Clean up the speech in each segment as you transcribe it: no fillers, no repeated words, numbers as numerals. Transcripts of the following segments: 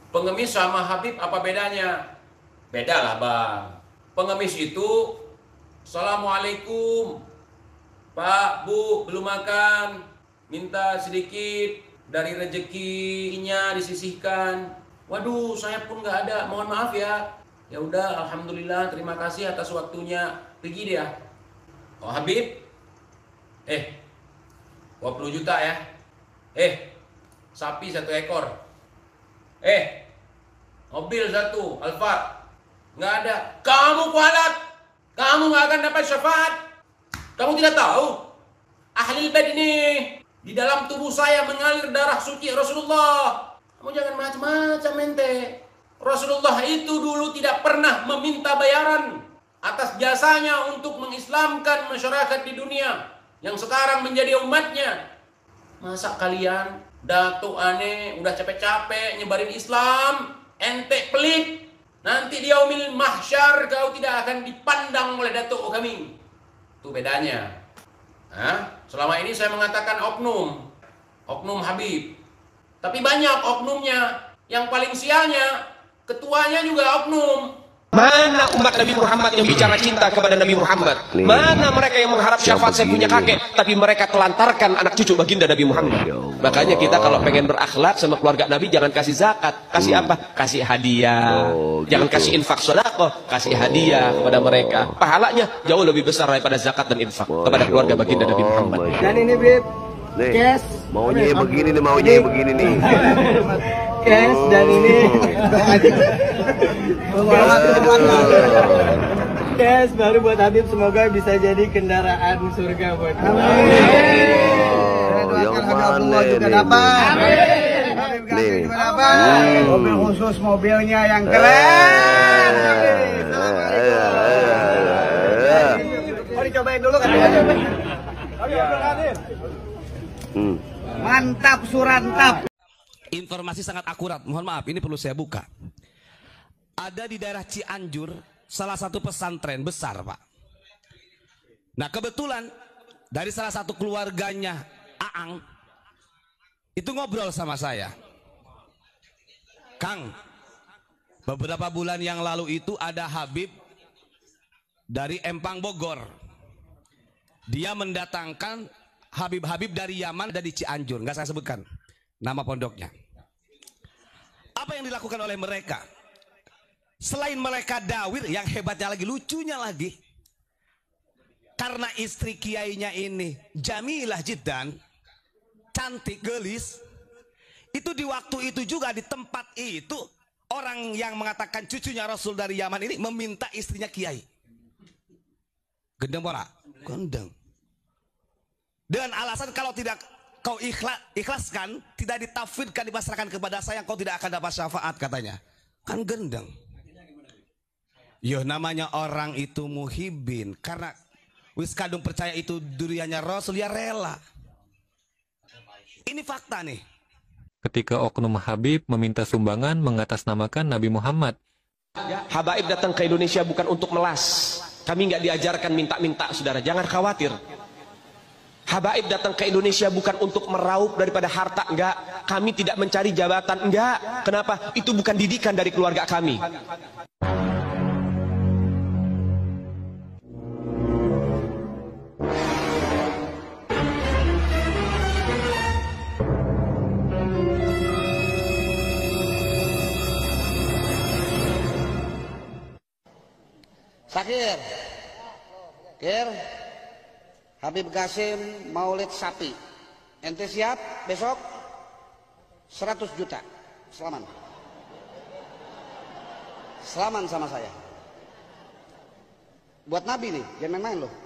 Pengemis sama Habib apa bedanya? Beda lah bang. Pengemis itu, Assalamualaikum, Pak, Bu, belum makan, minta sedikit dari rezekinya disisihkan. Waduh, saya pun nggak ada, mohon maaf ya. Ya udah, alhamdulillah, terima kasih atas waktunya. Pergi dia. Oh Habib, 20 juta ya. Sapi 1 ekor. Mobil 1, Alfa. Nggak ada. Kamu kualat. Kamu nggak akan dapat syafaat. Kamu tidak tahu. Ahlul bait ini di dalam tubuh saya mengalir darah suci Rasulullah. Kamu jangan macam-macam ente. Rasulullah itu dulu tidak pernah meminta bayaran atas jasanya untuk mengislamkan masyarakat di dunia yang sekarang menjadi umatnya. Masa kalian datuk aneh udah capek-capek nyebarin Islam, ente pelit. Nanti di yaumil mahsyar kau tidak akan dipandang oleh datuk kami. Itu bedanya. Selama ini saya mengatakan oknum Habib. Tapi banyak oknumnya. Yang paling sialnya, ketuanya juga oknum. Mana umat Nabi Muhammad yang bicara cinta kepada Nabi Muhammad? Mana mereka yang mengharap syafaat saya punya kakek, tapi mereka telantarkan anak cucu baginda Nabi Muhammad? Makanya kita kalau pengen berakhlak sama keluarga Nabi, jangan kasih zakat. Kasih apa? Kasih hadiah. Jangan kasih infak sedekah, kasih hadiah kepada mereka. Pahalanya jauh lebih besar daripada zakat dan infak kepada keluarga baginda Nabi Muhammad. Dan ini Bib, cash. Maunya begini nih. Cash dan ini cash baru buat Habib, semoga bisa jadi kendaraan surga buat yang mana juga dapat. Nih. Mobil khusus, mobilnya yang keren. Mau dicobain dulu kan? Mantap surantap. Informasi sangat akurat, mohon maaf ini perlu saya buka. Ada di daerah Cianjur salah satu pesantren besar Pak. Nah kebetulan dari salah satu keluarganya Aang itu ngobrol sama saya. Kang, beberapa bulan yang lalu itu ada Habib dari Empang Bogor. Dia mendatangkan Habib-Habib dari Yaman, ada di Cianjur, nggak saya sebutkan nama pondoknya. Apa yang dilakukan oleh mereka? Selain mereka dawir, yang hebatnya lagi, lucunya lagi, karena istri kiainya ini jamilah jiddan, cantik gelis, itu di waktu itu juga di tempat itu orang yang mengatakan cucunya Rasul dari Yaman ini meminta istrinya kiai. Gendeng pora? Gendeng. Dengan alasan kalau tidak kau ikhlaskan, tidak ditafwidkan, dipasrahkan kepada saya, kau tidak akan dapat syafaat katanya. Kan gendeng. Yo namanya orang itu muhibin, karena wis kadung percaya itu duriannya Rasul, ya rela. Ini fakta nih. Ketika oknum Habib meminta sumbangan mengatasnamakan Nabi Muhammad. Habaib datang ke Indonesia bukan untuk melas. Kami nggak diajarkan minta-minta, saudara. Jangan khawatir. Habaib datang ke Indonesia bukan untuk meraup daripada harta, enggak. Kami tidak mencari jabatan, enggak. Kenapa? Itu bukan didikan dari keluarga kami. Sakir, Habib Qasim Maulid sapi. Ente siap besok? 100 juta. Selaman. Selaman sama saya. Buat Nabi nih, jangan main-main loh.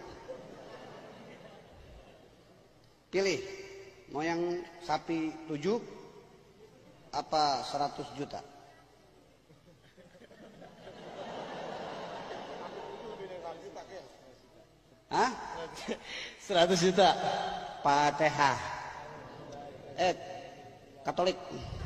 Pilih, mau yang sapi 7 apa 100 juta? Hah? 100 juta. Fatihah. Katolik.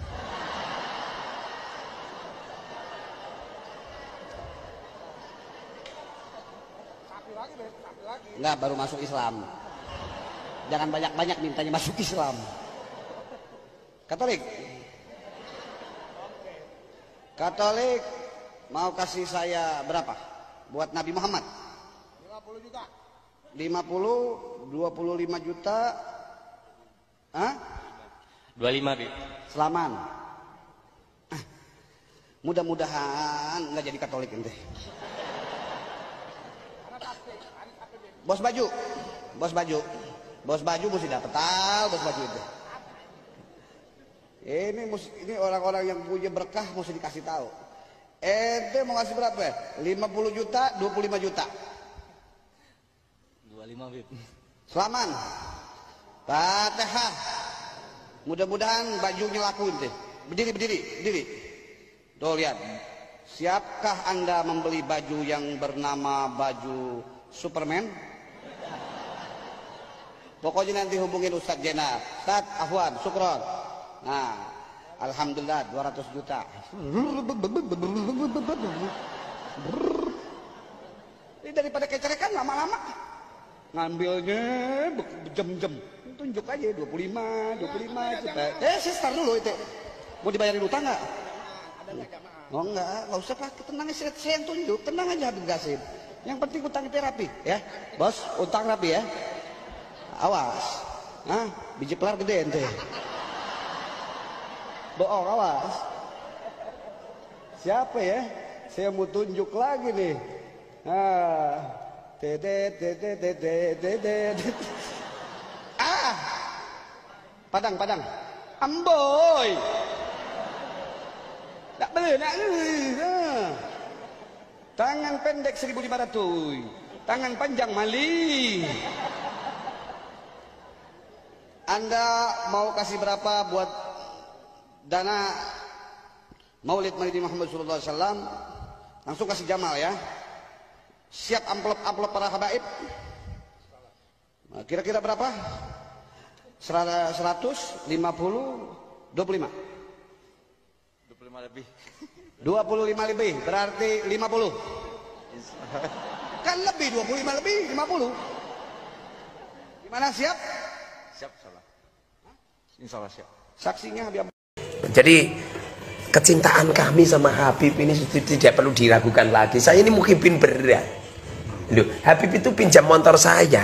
Enggak, baru masuk Islam. Jangan banyak-banyak mintanya masuk Islam. Katolik. Katolik mau kasih saya berapa? Buat Nabi Muhammad? 50 juta. 50, 25 juta. Hah? 25, Bib. Selaman. Mudah-mudahan nggak jadi Katolik ente. Bos baju, bos baju, bos baju mesti dapat tahu bos baju itu. Ini orang-orang yang punya berkah mesti dikasih tahu. Ente mau kasih berapa ya? 50 juta, 25 juta. 25, Bib. Selaman. Fatihah. Mudah-mudahan bajunya laku ente. Berdiri, berdiri, berdiri. Tuh lihat. Siapkah Anda membeli baju yang bernama baju Superman? Pokoknya nanti hubungin Ustadz Jenar. Ustadz, Afwan, Sukron. Nah, alhamdulillah 200 juta. Ini daripada kecerekan lama-lama. Ngambilnya jam-jam. Tunjuk aja 25 juta. Sister dulu itu. Mau dibayarin utang nggak? Oh enggak usah Pak. Tenang aja, saya yang tunjuk. Tenang aja Habib Gasim. Yang penting utang itu rapi, ya. Bos, utang rapi ya. Awas. Nah, biji pelar gede ente. Bohong, awas. Siapa ya? Saya mau tunjuk lagi nih. Padang. Amboy. Tak boleh nak. Tangan pendek 1.500. Tangan panjang maling. Anda mau kasih berapa buat dana Maulid Nabi Muhammad SAW? Langsung kasih Jamal ya. Siap amplop para habaib. Nah, kira-kira berapa? 100, 50, 25. 25 lebih. 25 lebih, berarti 50. Kan lebih, 25 lebih, 50. Gimana, siap? Siap, insyaallah. Insyaallah siap. Saksinya Habib. Jadi kecintaan kami sama Habib ini tidak perlu diragukan lagi. Saya ini muhibin berat. Loh, Habib itu pinjam motor saya.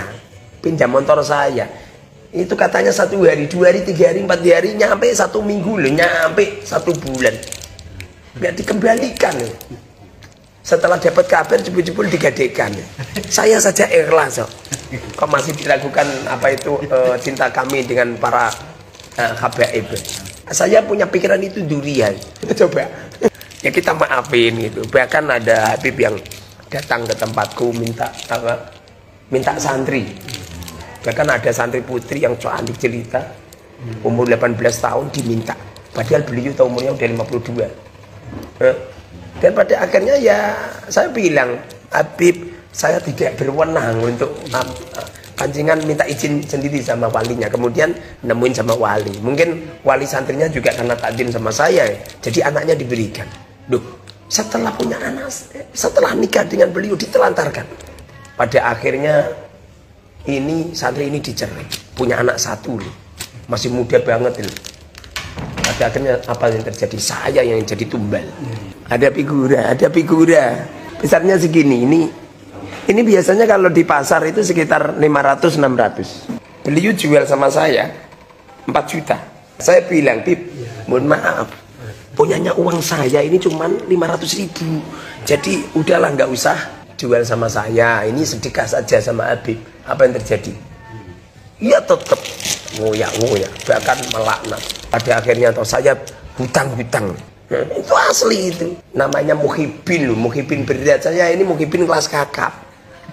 Itu katanya 1 hari, 2 hari, 3 hari, 4 hari, nyampe 1 minggu loh, nyampe 1 bulan. Nggak dikembalikan loh. Setelah dapat kabar jebul-jebul digadekan. Saya saja ikhlas kok. Kok masih diragukan apa itu cinta kami dengan para habaib. Saya punya pikiran itu durian. Coba. Ya kita maafin gitu. Bahkan ada Habib yang datang ke tempatku minta santri. Bahkan ada santri putri yang cantik jelita, umur 18 tahun diminta. Padahal beliau umurnya udah 52. Dan pada akhirnya ya saya bilang, Habib, saya tidak berwenang untuk pancingan minta izin sendiri sama walinya. Kemudian nemuin sama wali. Mungkin wali santrinya juga karena takdim sama saya, jadi anaknya diberikan. Duh, setelah punya anak, setelah nikah dengan beliau ditelantarkan. Pada akhirnya ini santri ini dicerai, punya anak 1 loh. Masih muda banget loh. Pada akhirnya apa yang terjadi? Saya yang jadi tumbal. Ada figura besarnya segini. Ini biasanya kalau di pasar itu sekitar 500-600. Beliau jual sama saya 4 juta. Saya bilang, Bib, mohon maaf, punyanya uang saya ini cuman 500.000. Jadi udahlah, nggak usah jual sama saya. Ini sedekah saja sama Habib. Apa yang terjadi? Ia tetap ngoyak, bahkan melaknat. Pada akhirnya saya hutang-hutang. Itu asli itu. Namanya muhibin loh, muhibin berat. Saya ini muhibin kelas kakap.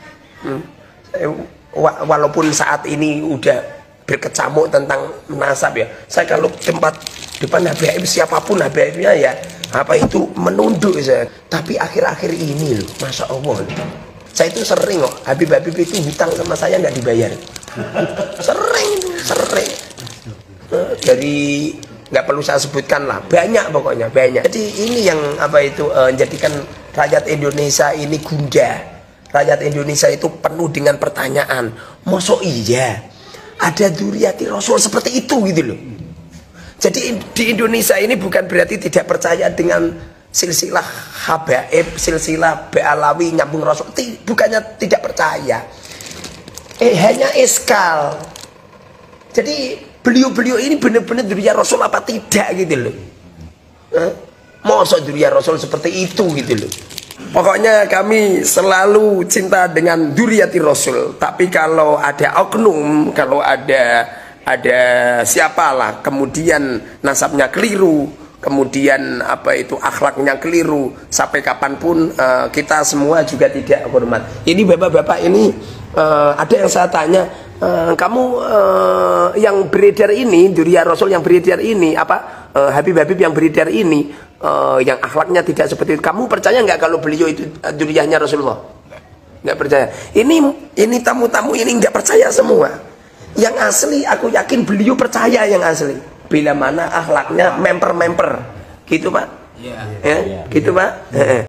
Walaupun saat ini udah berkecamuk tentang nasab ya. Saya kalau depan Habib siapapun Habibnya ya, apa itu menunduk saya. Tapi akhir-akhir ini loh, Masya Allah loh. Saya itu sering kok, Habib itu hutang sama saya nggak dibayar. Sering. Dari nggak perlu saya sebutkan lah, banyak pokoknya, banyak. Jadi ini yang apa itu menjadikan rakyat Indonesia ini gundah. Rakyat Indonesia itu penuh dengan pertanyaan, mosok iya ada dzurriyyati Rasul seperti itu gitu loh. Jadi di Indonesia ini bukan berarti tidak percaya dengan silsilah habaib, silsilah Ba'alawi nyambung Rasul, bukannya tidak percaya, hanya eskal. Jadi beliau-beliau ini benar-benar dzurriyyah Rasul apa tidak gitu loh. Masa dzurriyyah Rasul seperti itu gitu loh. Pokoknya kami selalu cinta dengan dzurriyyati Rasul. Tapi kalau ada oknum, kalau ada siapalah kemudian nasabnya keliru, kemudian apa itu akhlaknya keliru, sampai kapanpun kita semua juga tidak hormat. Ini bapak-bapak ini ada yang saya tanya, kamu yang beredar ini, dzurriyyah Rasul yang beredar ini, apa Habib-habib yang beredar ini, yang akhlaknya tidak seperti itu, kamu percaya nggak kalau beliau itu dzurriyyahnya Rasulullah? Nggak percaya. Ini tamu-tamu ini nggak percaya semua. Yang asli aku yakin beliau percaya yang asli. Bila mana akhlaknya memper-memper, gitu Pak? Iya. Gitu Pak?